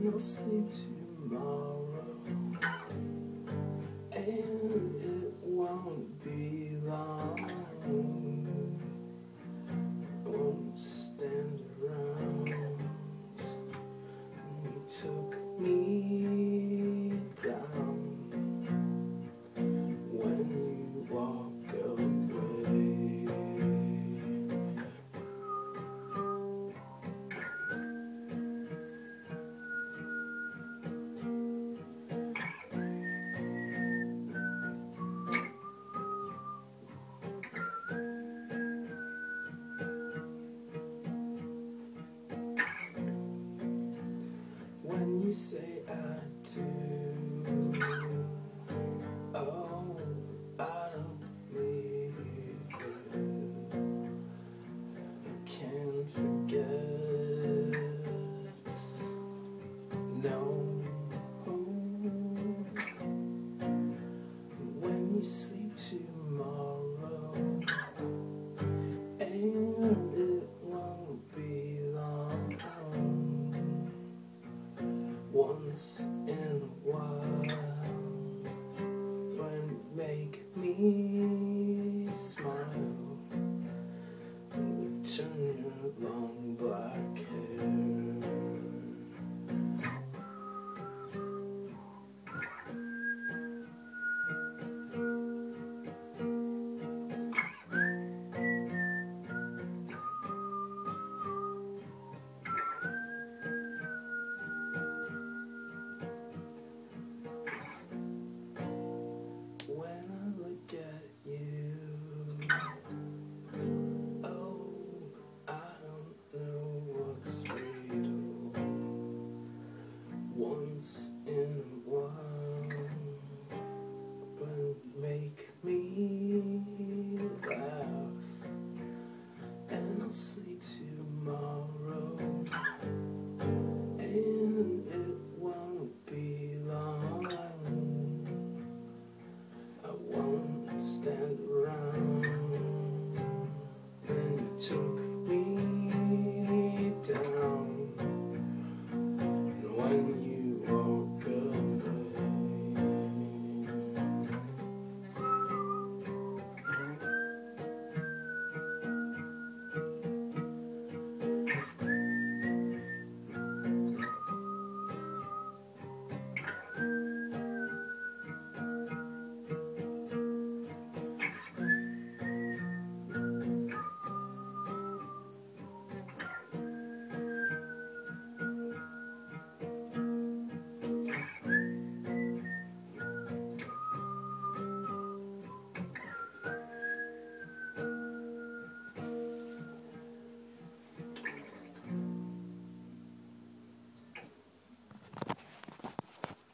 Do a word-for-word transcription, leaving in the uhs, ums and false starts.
I'll sleep tomorrow, and it won't be long. I won't stand around. You took me down when you walk away. When you say I do, oh, I don't believe it. I can't forget, no. When you sleep tomorrow, and it won't be long. Once in a while, when you make me smile, and you turn your long black hair.